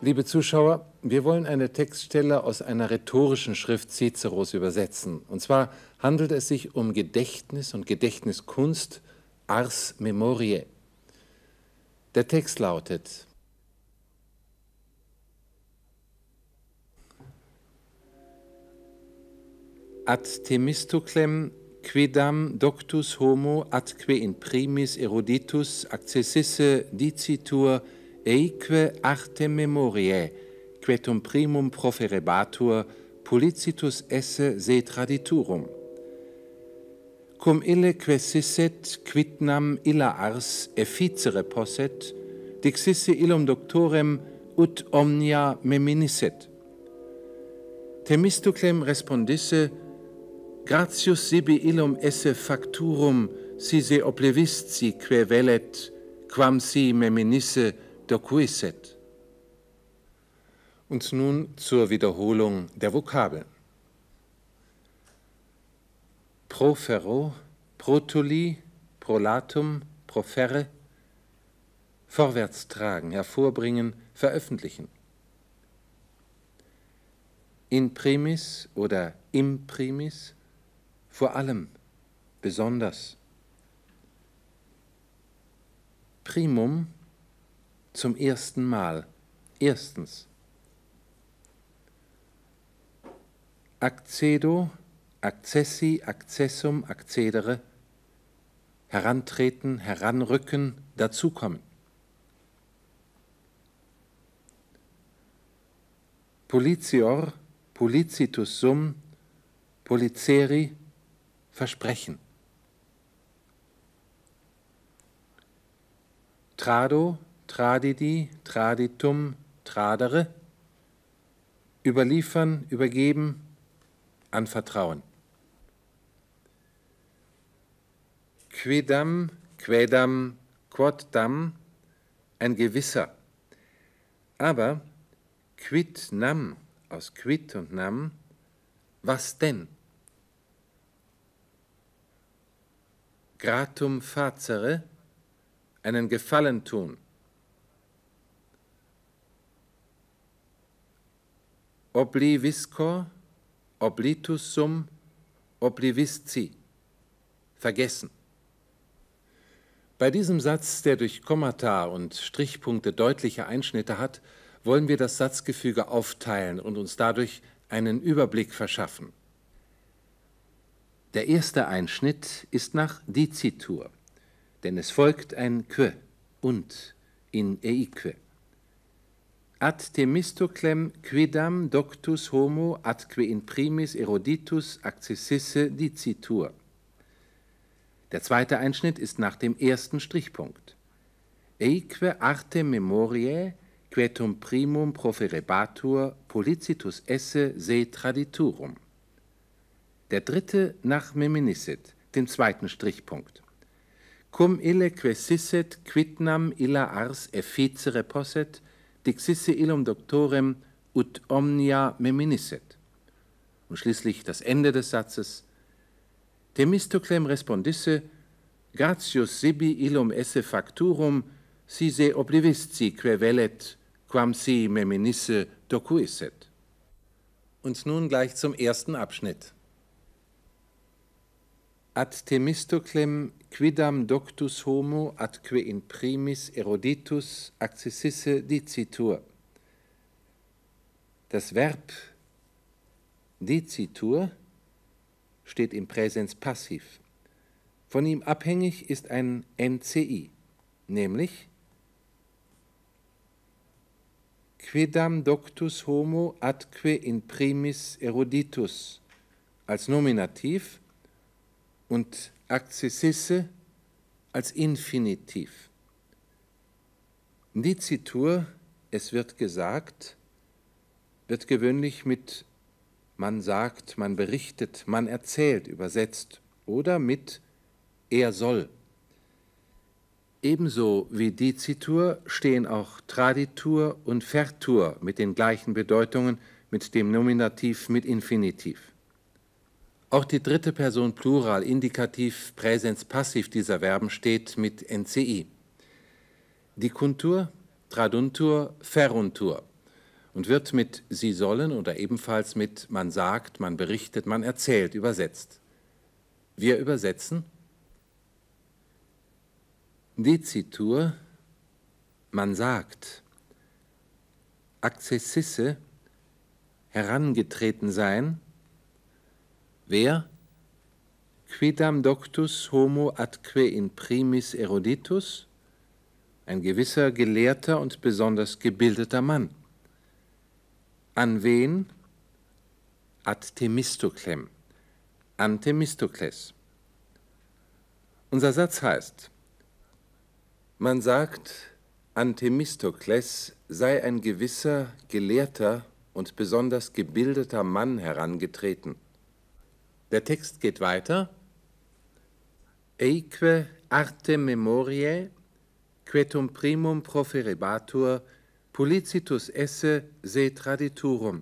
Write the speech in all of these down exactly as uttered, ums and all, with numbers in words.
Liebe Zuschauer, wir wollen eine Textstelle aus einer rhetorischen Schrift Ciceros übersetzen. Und zwar handelt es sich um Gedächtnis und Gedächtniskunst, Ars Memoriae. Der Text lautet: Ad Themistoclem quidam doctus homo atque in primis eruditus accessisse dicitur eique artem memoriae, quetum primum proferebatur, policitus esse se traditurum. Cum ille quesisset quidnam illa ars efficere posset, dixisse illum doctorem ut omnia meminisset. Themistoclem respondisse: gratius sibi illum esse facturum si se oblivisci que velet, quam si meminisse docuisset. Und nun zur Wiederholung der Vokabeln. Profero, protuli, prolatum, proferre, vorwärts tragen, hervorbringen, veröffentlichen. In primis oder im primis, vor allem, besonders. Primum, zum ersten Mal, erstens. Accedo, accessi, accessum, accedere, herantreten, heranrücken, dazukommen. Policior, policitus sum, policeri, Versprechen. Trado, tradidi, traditum, tradere, überliefern, übergeben, anvertrauen. Quidam, quedam, quoddam, ein gewisser. Aber quid nam, aus quid und nam, was denn? Gratum facere, einen Gefallen tun. Obliviscor, oblitus sum, oblivisci, vergessen. Bei diesem Satz, der durch Kommata und Strichpunkte deutliche Einschnitte hat, wollen wir das Satzgefüge aufteilen und uns dadurch einen Überblick verschaffen. Der erste Einschnitt ist nach Dicitur, denn es folgt ein que und in eique. Ad Themistoclem quidam doctus homo atque in primis eruditus accessisse dicitur. Der zweite Einschnitt ist nach dem ersten Strichpunkt. Eique artem memoriae, quetum primum proferebatur, policitus esse se traditurum. Der dritte nach meminisset, dem zweiten Strichpunkt. Cum ille quesisset quidnam illa ars efficere posset, dixisse illum doctorem ut omnia meminisset. Und schließlich das Ende des Satzes. Themistoclem respondisse: gratius sibi illum esse facturum si se oblivisci que velet, quam si meminisse docuisset. Und nun gleich zum ersten Abschnitt. Ad Themistoclem quidam doctus homo atque in primis eruditus accessisse dicitur. Das Verb dicitur steht im Präsens passiv. Von ihm abhängig ist ein N C I, nämlich quidam doctus homo atque in primis eruditus als Nominativ und accessisse als Infinitiv. Dicitur, es wird gesagt, wird gewöhnlich mit man sagt, man berichtet, man erzählt übersetzt oder mit er soll. Ebenso wie Dicitur stehen auch Traditur und Vertur mit den gleichen Bedeutungen, mit dem Nominativ, mit Infinitiv. Auch die dritte Person Plural, Indikativ, Präsens, Passiv dieser Verben steht mit N C I. Dicuntur, traduntur, feruntur. und wird mit Sie sollen oder ebenfalls mit man sagt, man berichtet, man erzählt übersetzt. Wir übersetzen Dicitur, man sagt, accessisse, herangetreten sein, wer? Quidam doctus homo atque in primis eruditus, ein gewisser gelehrter und besonders gebildeter Mann. An wen? Ad Themistoklem, an Themistokles. Unser Satz heißt, man sagt, an Themistokles sei ein gewisser gelehrter und besonders gebildeter Mann herangetreten. Der Text geht weiter. Eique artem memoriae, quetum primum proferebatur, publicitus esse se traditurum.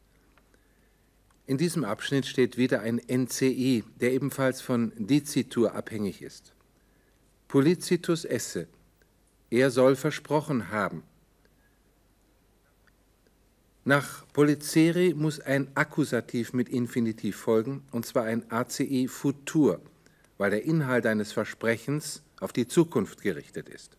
In diesem Abschnitt steht wieder ein N C I, der ebenfalls von Dicitur abhängig ist. Publicitus esse, er soll versprochen haben. Nach Polizeri muss ein Akkusativ mit Infinitiv folgen, und zwar ein A C I futur, weil der Inhalt eines Versprechens auf die Zukunft gerichtet ist.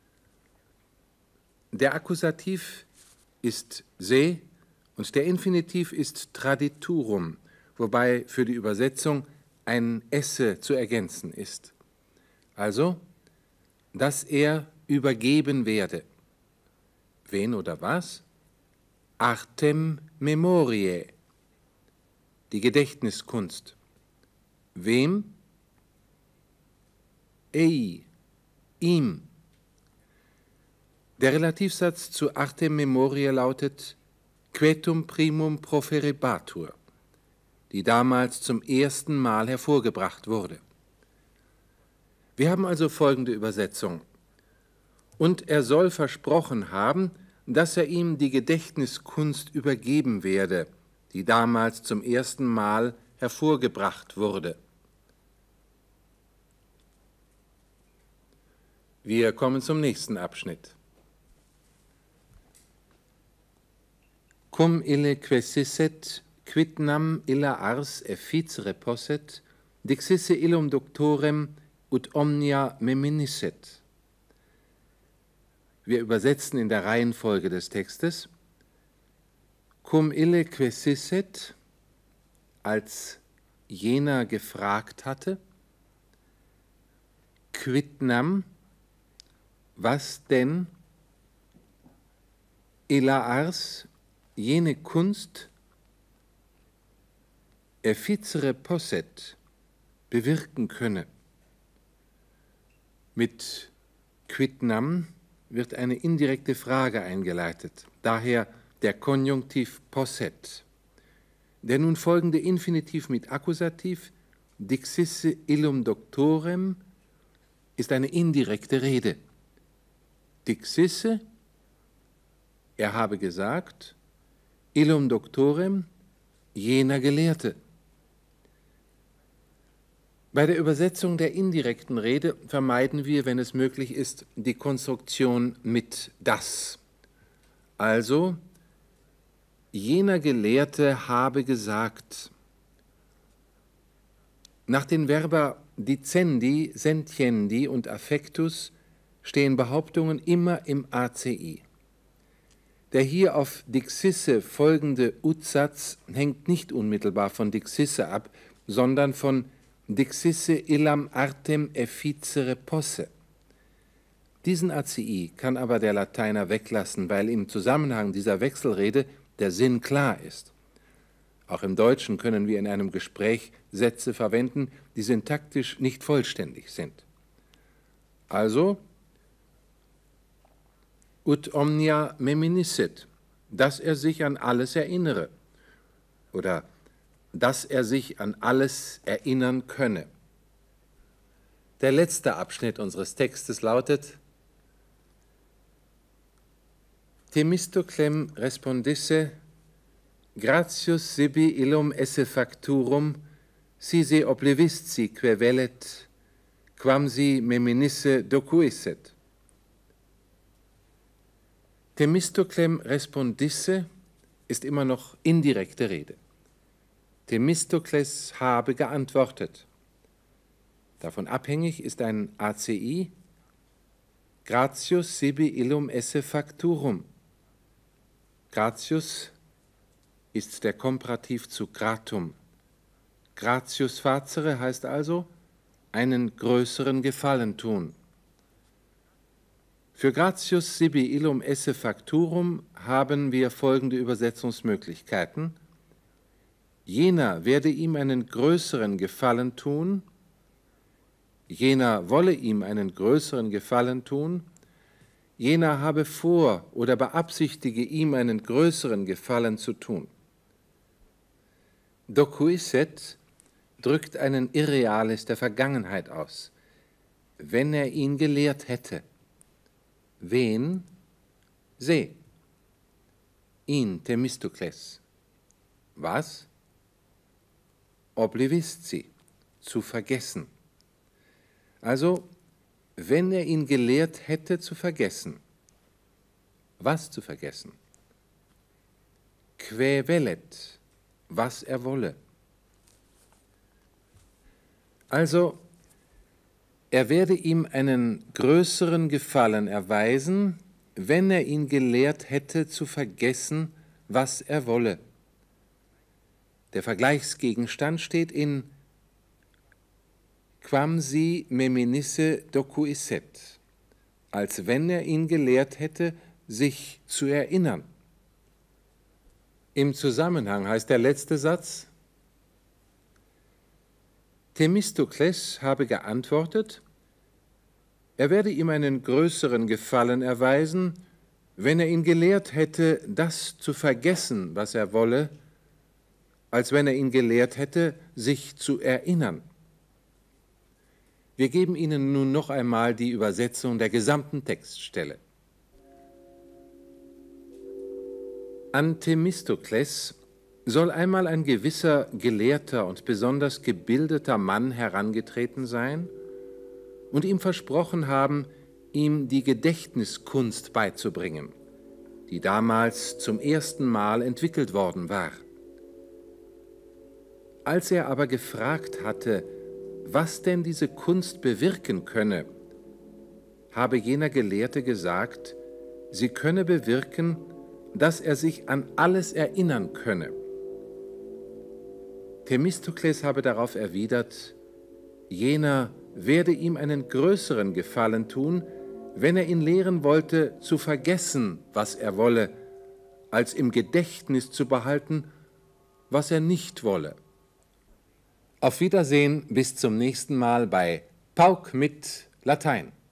Der Akkusativ ist se und der Infinitiv ist traditurum, wobei für die Übersetzung ein esse zu ergänzen ist. Also, dass er übergeben werde. Wen oder was? Artem memoriae, die Gedächtniskunst. Wem? Ei, ihm. Der Relativsatz zu artem memoriae lautet quetum primum proferebatur, die damals zum ersten Mal hervorgebracht wurde. Wir haben also folgende Übersetzung. Und er soll versprochen haben, dass er ihm die Gedächtniskunst übergeben werde, die damals zum ersten Mal hervorgebracht wurde. Wir kommen zum nächsten Abschnitt. Cum ille quesisset, quid nam illa ars efficere posset, dixisse illum doctorem ut omnia meminisset. Wir übersetzen in der Reihenfolge des Textes. Cum ille quesisset, als jener gefragt hatte. Quid nam, was denn? Illa ars, jene Kunst, efficere posset, bewirken könne. Mit quid nam wird eine indirekte Frage eingeleitet, daher der Konjunktiv posset. Der nun folgende Infinitiv mit Akkusativ, dixisse illum doctorem, ist eine indirekte Rede. Dixisse, er habe gesagt, illum doctorem, jener Gelehrte. Bei der Übersetzung der indirekten Rede vermeiden wir, wenn es möglich ist, die Konstruktion mit das. Also, jener Gelehrte habe gesagt. Nach den Verba dicendi, sentiendi und affectus stehen Behauptungen immer im A C I. Der hier auf dixisse folgende Utsatz hängt nicht unmittelbar von dixisse ab, sondern von dixisse illam artem efficere posse. Diesen A C I kann aber der Lateiner weglassen, weil im Zusammenhang dieser Wechselrede der Sinn klar ist. Auch im Deutschen können wir in einem Gespräch Sätze verwenden, die syntaktisch nicht vollständig sind. Also, ut omnia meminisset, dass er sich an alles erinnere oder dass er sich an alles erinnern könne. Der letzte Abschnitt unseres Textes lautet: Themistoklem respondisse, gratius sibi illum esse facturum, si se oblivisci que velet, quam si meminisse docuisset. Themistoklem respondisse, ist immer noch indirekte Rede. Themistokles habe geantwortet. Davon abhängig ist ein A C I, gratius sibi illum esse facturum. Gratius ist der Komparativ zu gratum. Gratius facere heißt also, einen größeren Gefallen tun. Für gratius sibi illum esse facturum haben wir folgende Übersetzungsmöglichkeiten. Jener werde ihm einen größeren Gefallen tun, jener wolle ihm einen größeren Gefallen tun, jener habe vor oder beabsichtige ihm einen größeren Gefallen zu tun. Dokuisset drückt einen Irrealis der Vergangenheit aus, wenn er ihn gelehrt hätte. Wen? Se. Ihn, Themistokles. Was? Oblivisci, zu vergessen. Also, wenn er ihn gelehrt hätte zu vergessen. Was zu vergessen? Quae vellet, was er wolle. Also, er werde ihm einen größeren Gefallen erweisen, wenn er ihn gelehrt hätte zu vergessen, was er wolle. Der Vergleichsgegenstand steht in quamsi meminisse dokuisset, als wenn er ihn gelehrt hätte, sich zu erinnern. Im Zusammenhang heißt der letzte Satz, Themistokles habe geantwortet, er werde ihm einen größeren Gefallen erweisen, wenn er ihn gelehrt hätte, das zu vergessen, was er wolle, als wenn er ihn gelehrt hätte, sich zu erinnern. Wir geben Ihnen nun noch einmal die Übersetzung der gesamten Textstelle. An Themistokles soll einmal ein gewisser gelehrter und besonders gebildeter Mann herangetreten sein und ihm versprochen haben, ihm die Gedächtniskunst beizubringen, die damals zum ersten Mal entwickelt worden war. Als er aber gefragt hatte, was denn diese Kunst bewirken könne, habe jener Gelehrte gesagt, sie könne bewirken, dass er sich an alles erinnern könne. Themistokles habe darauf erwidert, jener werde ihm einen größeren Gefallen tun, wenn er ihn lehren wollte, zu vergessen, was er wolle, als im Gedächtnis zu behalten, was er nicht wolle. Auf Wiedersehen, bis zum nächsten Mal bei Pauc mit Latein.